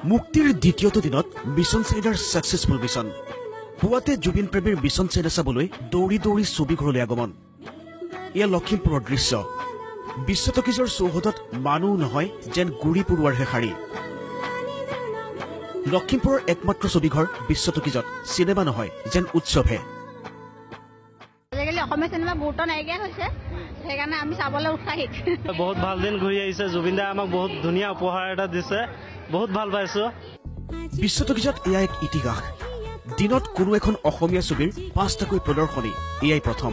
মুক্তিৰ দ্বিতীয়টো দিনত মিছন চাইনাৰ সাকসেসফুল মিছন পুৱাতে জুবিন প্ৰেমীৰ মিছন চাইনা চাবলৈ দৌৰি দৌৰি ছবিঘৰলৈ আগমন এয়া লখিমপুৰৰ দৃশ্য বিশ্বতকিজৰ চৌহদত মানুহ নহয় যেন গুৰি পুৰুৱাৰ হেখাৰী লখিমপুৰৰ একমাত্ৰ ছবিঘৰ বিশ্বতকিজত সিনেমা নহয় যেন উৎসৱহে অসমীয়া সিনেমা গুৰুত্ব নাইকিয়া হৈছে সেইকাৰণে আমি চাবলৈ উৎসাহিত বহুত ভাল দিন ঘূৰি আহিছে জুবিন দাই আমাক বহুত ধুনীয়া উপহাৰ এটা দিছে বহুত ভাল পাইছো বিশ্বতকিজত এয়া এক ইতিহাস দিনত কোনো এখন অসমীয়া ছবিৰ 5টাকৈ প্ৰদৰ্শনী এয়াই প্ৰথম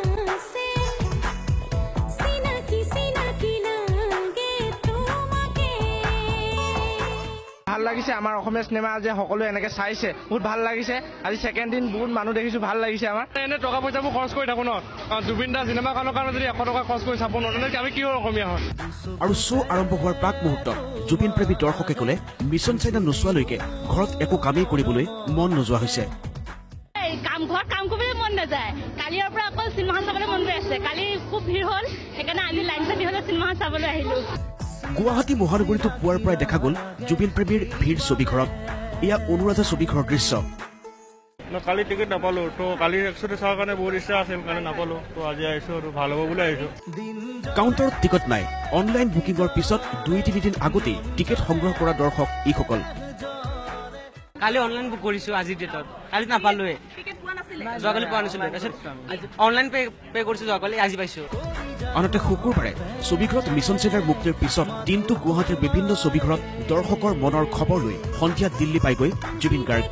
ভাল লাগিছে আমাৰ অসমীয়া সিনেমা যে সকলোৱে এনেকে চাইছে বহুত ভাল লাগিছে আজি সেকেন্ড দিন বহুত মানুহ দেখিছো ভাল লাগিছে আমাৰ এনে টকা পইচাবোৰ খৰচ কৰি থাকো ন জুবিন দা সিনেমাখনৰ কাৰণে যদি 100 টকা খৰচ কৰি চাব নোৱাৰো আমি কি অসমীয়া হয় আৰু শ্ব আৰম্ভ হোৱাৰ প্ৰাক মুহূৰ্তত জুবিন প্ৰেমী দৰ্শকে ক'লে মিছন চাইনা নোচোৱালৈকে ঘৰত একো কামেই কৰিবলৈ মন নোযোৱা হৈছে ঘৰত কাম কৰিবলৈ মন নাযায় কালিৰ পৰা অকল চিনেমাখন চাবলৈ মন গৈ আছে কালি খুব ভিৰ হ'ল সেইকাৰণে আমি লাইন পাতি হ'লে চিনেমাখন চাবলৈ আহিলো গুৱাহাটী মহানগৰীতো পুৱাৰ পৰাই দেখা গ'ল জুবিন প্ৰেমীৰ ভিৰ ছবিঘৰত এয়া অনুৰাধা ছবিঘৰৰ দৃশ্য কালি টিকেট নাপালো তো কালি একচুৱেলি চাৱাৰ কাৰণে বহুত ইচ্ছা আছিল কাৰণে নাপালো তো আজি আহিছো আৰু ভাল হ'ব বুলি আহিছো কাউণ্টাৰত টিকট নাই অনলাইন বুকিঙৰ পিছত 2-3 দিন আগতেই টিকেট সংগ্ৰহ কৰা দৰ্শক এইসকল কালি অনলাইন বুক কৰিছো আজি ডেটত কালি নাপালোৱে যোৱাকালি পোৱা নাছিলো তাৰপিছত অনলাইন পে কৰিছো যোৱাকালি আজি পাইছো আনহাতে শুকুৰবাৰে ছবিঘৰত মিছন চাইনাৰ মুক্তিৰ পিছত দিনটো গুৱাহাটীৰ বিভিন্ন ছবিঘৰত দৰ্শকৰ মনৰ খবৰ লৈ সন্ধিয়া দিল্লী পাইগৈ জুবিন গাৰ্গ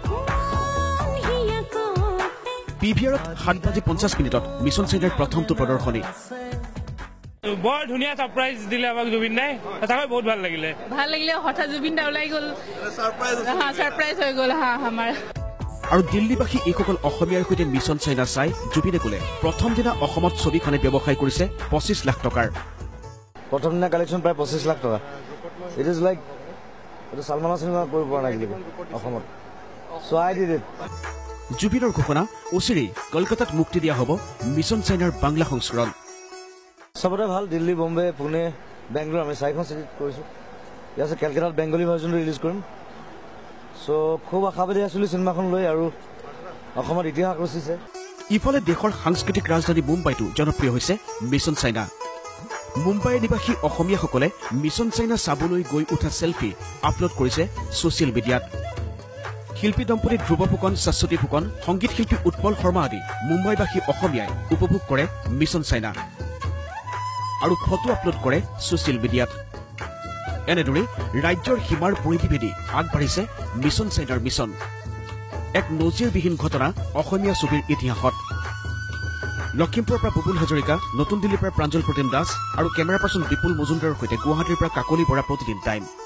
পিভিআৰত 7:50 মিছন চাইনাৰ প্ৰথমটো প্ৰদৰ্শনী বৰ ধুনীয়া সাৰপ্ৰাইজ দিলে আমাক জুবিন দাই সঁচাকৈ বহুত ভাল লাগিলে হঠাৎ জুবিন দা ওলাই গ'ল সাৰপ্ৰাইজ হৈ গ'ল আমাৰ আৰু দিল্লীবাসী এইসকল অসমীয়াৰ সৈতে মিছন চাইনা চাই জুবিনে ক'লে প্ৰথম দিনা অসমত ছবিখনে ব্যৱসায় কৰিছে 25 লাখ টকাৰ প্ৰথম দিনা কালেকশ্যন প্ৰায় 25 লাখ টকা ইট ইজ লাইক এটা সালমানৰ চিনেমা কৰিব পৰা নাই অসমত সো আই ডিড ইট জুবিনৰ ঘোষণা অচিৰেই কলকাতাত মুক্তি দিয়া হ'ব মিছন চাইনাৰ বাংলা সংস্কৰণ সবতে ভাল দিল্লী বম্বে পুনে বেংগলোৰ আমি 4খন চিটিত কৰিছো ইয়াতে কলকাতাত বেংগলী ভাৰ্জনটো ৰিলিজ কৰিম সো খুব আশাবাদী আছিলো চিনেমাখন লৈ আৰু অসমত ইতিহাস ৰচিছে ইফালে দেশৰ সাংস্কৃতিক ৰাজধানী মুম্বাইতো জনপ্ৰিয় হৈছে মিছন চাইনা মুম্বাইৰ নিবাসী অসমীয়াসকলে মিছন চাইনা চাবলৈ গৈ উঠা সেলফি আপলোড কৰিছে ছচিয়েল মিডিয়াত শিল্পী দম্পতি ধ্ৰুৱ ফুকন শাশ্বতী ফুকন সংগীত শিল্পী উৎপল শৰ্মা আদি মুম্বাইবাসী অসমীয়াই উপভোগ কৰে মিছন চাইনা আৰু ফটো আপলোড কৰে ছচিয়েল মিডিয়াত এনেদৰে ৰাজ্যৰ সীমাৰ পৰিধিভেদি আগবাঢ়িছে মিছন চাইনাৰ মিছন এক নজিৰবিহীন ঘটনা অসমীয়া ছবিৰ ইতিহাসত লখিমপুৰৰ পৰা বুবুল হাজৰিকা নতুন দিল্লীৰ পৰা প্ৰাঞ্জল প্ৰতিম দাস আৰু কেমেৰা পাৰ্চন বিপুল মজুমদাৰৰ সৈতে গুৱাহাটীৰ পৰা কাকলি বৰা প্ৰতিদিন টাইম